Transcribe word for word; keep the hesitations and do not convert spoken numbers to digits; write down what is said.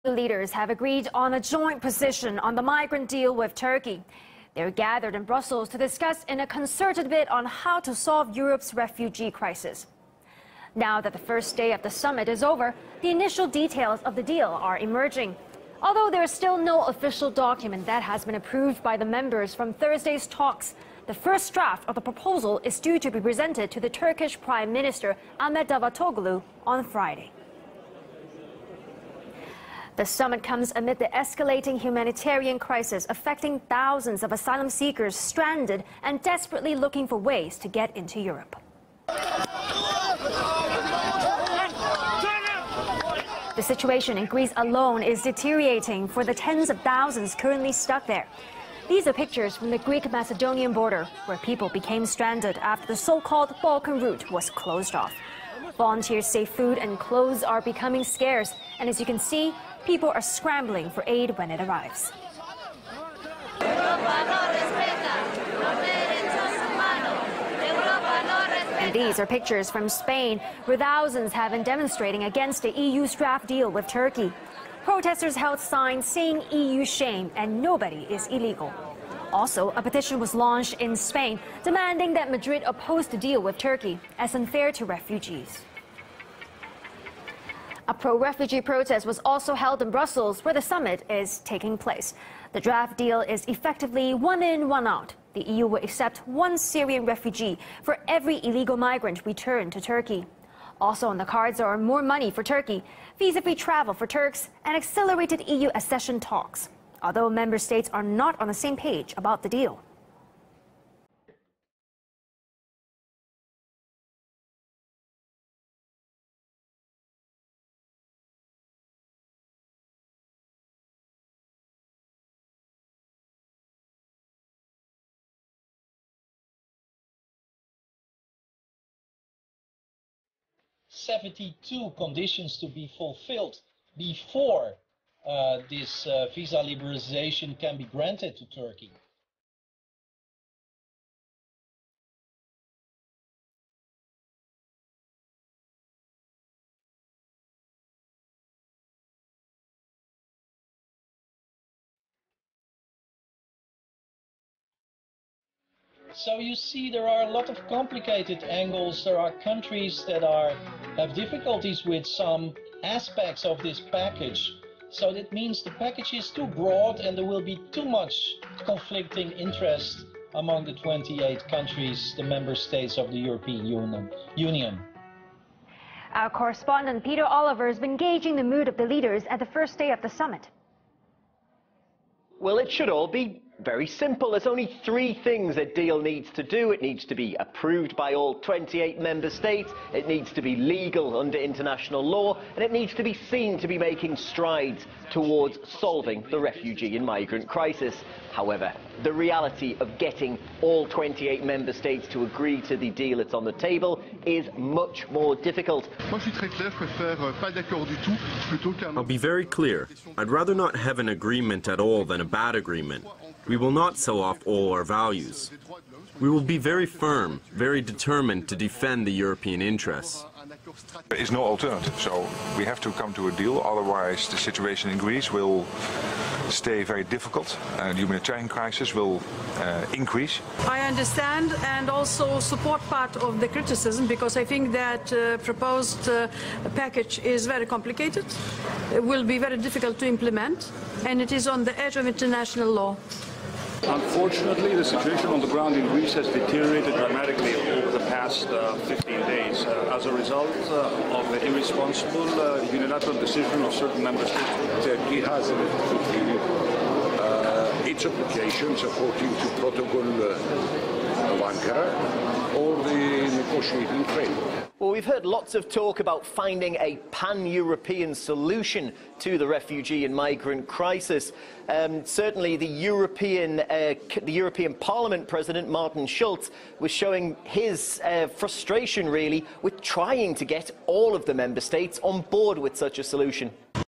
The leaders have agreed on a joint position on the migrant deal with Turkey. They're gathered in Brussels to discuss in a concerted bid on how to solve Europe's refugee crisis. Now that the first day of the summit is over, the initial details of the deal are emerging. Although there is still no official document that has been approved by the members from Thursday's talks, the first draft of the proposal is due to be presented to the Turkish Prime Minister Ahmet Davutoglu on Friday. The summit comes amid the escalating humanitarian crisis affecting thousands of asylum seekers stranded and desperately looking for ways to get into Europe. The situation in Greece alone is deteriorating for the tens of thousands currently stuck there. These are pictures from the Greek-Macedonian border, where people became stranded after the so-called Balkan route was closed off. Volunteers say food and clothes are becoming scarce, and as you can see, people are scrambling for aid when it arrives. And these are pictures from Spain, where thousands have been demonstrating against the E U's draft deal with Turkey. Protesters held signs saying E U shame and nobody is illegal. Also, a petition was launched in Spain demanding that Madrid oppose the deal with Turkey as unfair to refugees. A pro-refugee protest was also held in Brussels, where the summit is taking place. The draft deal is effectively one in, one out. The E U will accept one Syrian refugee for every illegal migrant returned to Turkey. Also on the cards are more money for Turkey, visa-free travel for Turks, and accelerated E U accession talks, although member states are not on the same page about the deal. seventy-two conditions to be fulfilled before uh, this uh, visa liberalization can be granted to Turkey. So you see, there are a lot of complicated angles. There are countries that are have difficulties with some aspects of this package. So that means the package is too broad and there will be too much conflicting interest among the twenty-eight countries, the member states of the European Union. Our correspondent Peter Oliver has been gauging the mood of the leaders at the first day of the summit. Well, it should all be very simple. There's only three things a deal needs to do. It needs to be approved by all twenty-eight member states, it needs to be legal under international law, and it needs to be seen to be making strides towards solving the refugee and migrant crisis. However, the reality of getting all twenty-eight member states to agree to the deal that's on the table is much more difficult. I'll be very clear. I'd rather not have an agreement at all than a bad agreement. We will not sell off all our values. We will be very firm, very determined to defend the European interests. There is no alternative, so we have to come to a deal, otherwise the situation in Greece will stay very difficult and the humanitarian crisis will uh, increase. I understand and also support part of the criticism, because I think that uh, proposed uh, package is very complicated, it will be very difficult to implement, and it is on the edge of international law. Unfortunately, the situation on the ground in Greece has deteriorated dramatically over the past uh, fifteen days uh, as a result uh, of the irresponsible uh, unilateral decision of certain member states. Turkey has fulfilled uh, its obligations according to Protocol uh, of Ankara or the negotiating framework. Well, we've heard lots of talk about finding a pan-European solution to the refugee and migrant crisis. Um, certainly the European, uh, the European Parliament President Martin Schulz was showing his uh, frustration really with trying to get all of the member states on board with such a solution.